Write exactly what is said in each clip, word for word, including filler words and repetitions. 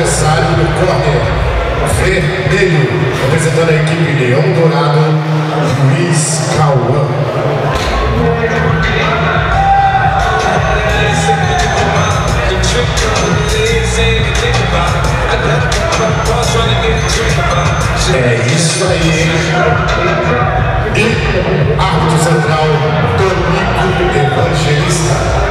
adversário no córner vermelho, representando a equipe Leão Dourado, Luiz Cauã. É isso aí. E árbitro central, Tonico Evangelista.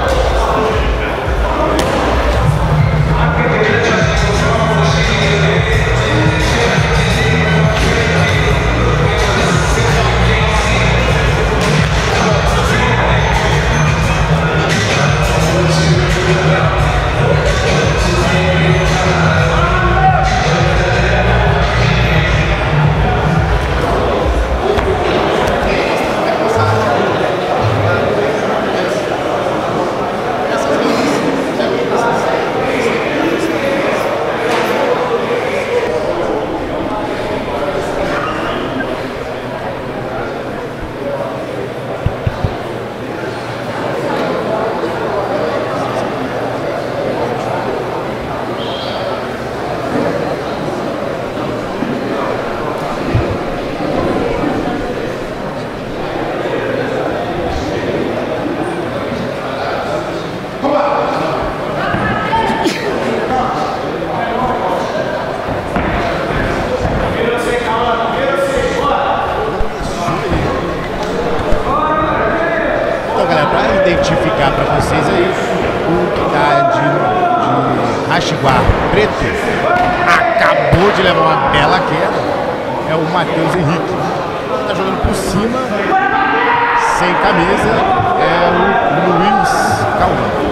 Identificar para vocês aí o que tá de, de Rachiguar preto acabou de levar uma bela queda, é o Matheus Henrique, tá jogando por cima sem camisa, é o Luiz Cauã.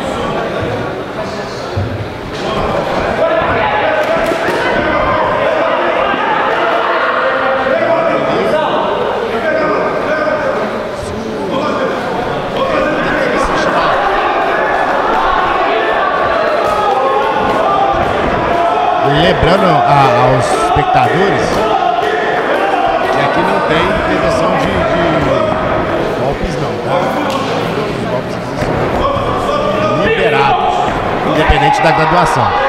Lembrando a, aos espectadores que aqui não tem prevenção de, de golpes não, tá? Os golpes são liberados, independente da graduação.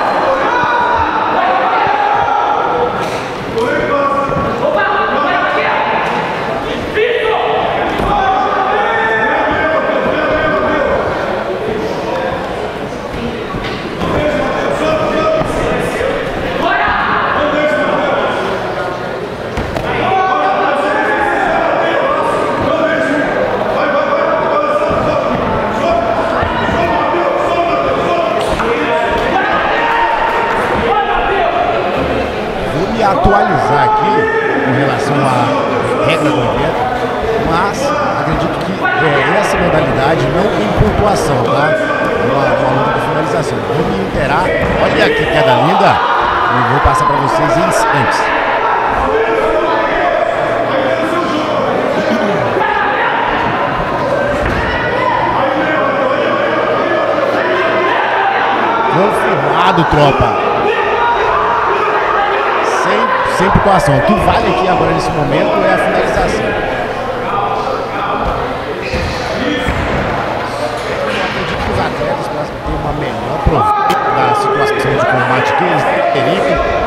Atualizar aqui com relação à regra do evento, mas acredito que é, essa modalidade não tem pontuação, tá? Uma, uma luta de finalização. Vou me inteirar, olha que queda linda, e vou passar para vocês em instantes. Confirmado, tropa. Sem pontuação. O que vale aqui agora nesse momento é a finalização. Eu acredito que os atletas, para ter uma melhor proveito da situação de combate que eles teriam,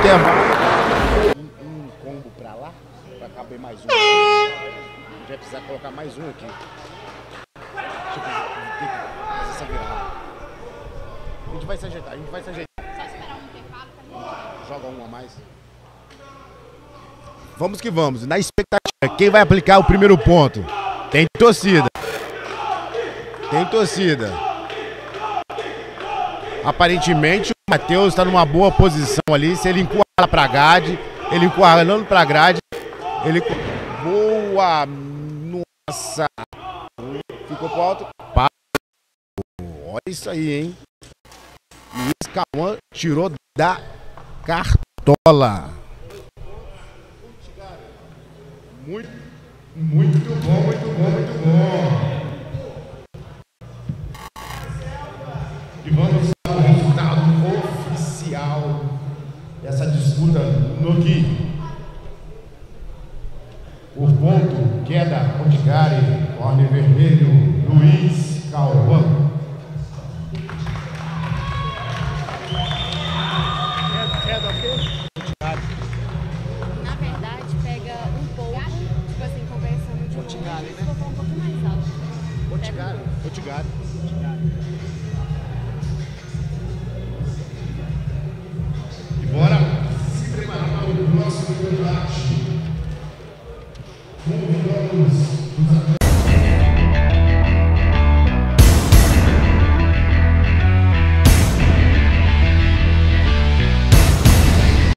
intervalo. Um, um combo pra lá, pra caber mais um. A gente vai precisar colocar mais um aqui. Deixa eu ter que fazer essa virada. A gente vai se ajeitar, a gente vai se ajeitar. Só esperar um intervalo também. Joga um a mais. Vamos que vamos. Na expectativa, quem vai aplicar o primeiro ponto? Tem torcida. Tem torcida. Aparentemente o Matheus está numa boa posição ali. Se ele encurrala pra grade, ele encurralando pra grade, ele... Boa! Nossa! Ficou pro alto. Olha isso aí, hein? Luiz Cauã tirou da cartola. Muito, muito bom, muito bom, muito bom. E vamos ao resultado oficial dessa disputa no que o ponto queda Otigari, corner vermelho, Luiz Cauã. Na verdade, pega um pouco, tipo assim, conversando de um pouco, um pouquinho mais alto. Otigari. Otigari.